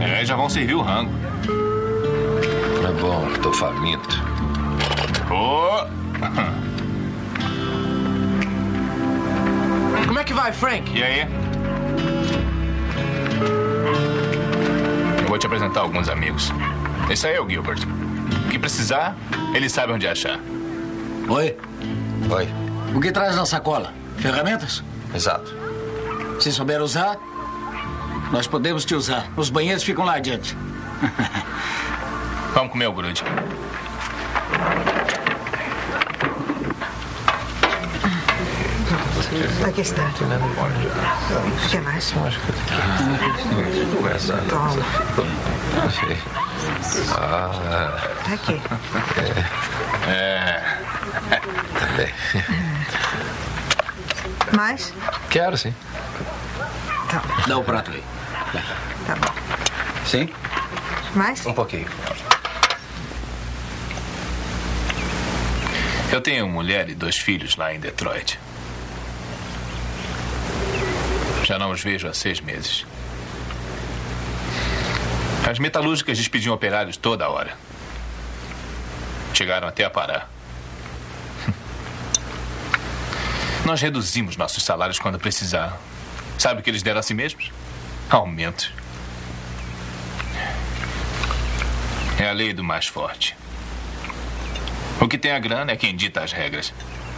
É, já vão servir o rango. Tá bom, tô faminto. Oh. Como é que vai, Frank? E aí? Eu vou te apresentar alguns amigos. Esse aí é o Gilbert. O que precisar, ele sabe onde achar. Oi. Oi. O que traz na sacola? Ferramentas? Exato. Se souber usar, nós podemos te usar. Os banheiros ficam lá adiante. Vamos comer o grude. Aqui está. O que mais? Toma. Tá aqui. Tá bem. Mais? Quero, sim. Tá. Dá o prato aí. Tá bom. Sim? Mais? Um pouquinho. Eu tenho mulher e 2 filhos lá em Detroit. Já não os vejo há 6 meses. As metalúrgicas despediam operários toda hora. Chegaram até a parar. Nós reduzimos nossos salários quando precisaram. Sabe o que eles deram a si mesmos? Aumentos. É a lei do mais forte. O que tem a grana é quem dita as regras.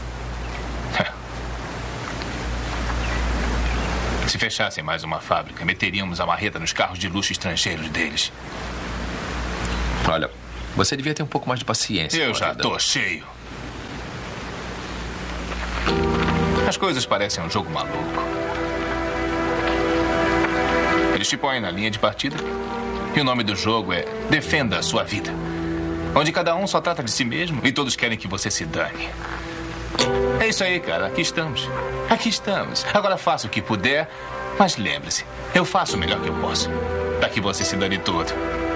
Se fechassem mais uma fábrica, meteríamos a marreta nos carros de luxo estrangeiros deles. Olha, você devia ter um pouco mais de paciência. Eu já tô cheio. As coisas parecem um jogo maluco. Eles te põem na linha de partida e o nome do jogo é Defenda a Sua Vida, onde cada um só trata de si mesmo e todos querem que você se dane. É isso aí, cara. Aqui estamos. Aqui estamos. Agora faça o que puder, mas lembre-se, eu faço o melhor que eu posso para que você se dane todo.